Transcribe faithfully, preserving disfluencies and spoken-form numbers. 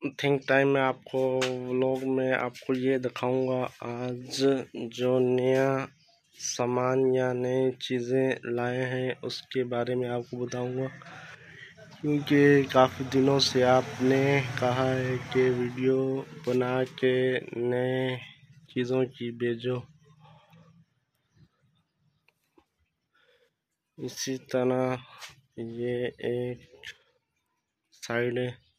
Think time में आपको vlog में आपको ये दिखाऊंगा आज जो नया सामान या नई चीज़ें लाए हैं उसके बारे में आपको बताऊंगा, क्योंकि काफ़ी दिनों से आपने कहा है कि वीडियो बना के नए चीज़ों की भेजो। इसी तरह ये एक साइड है।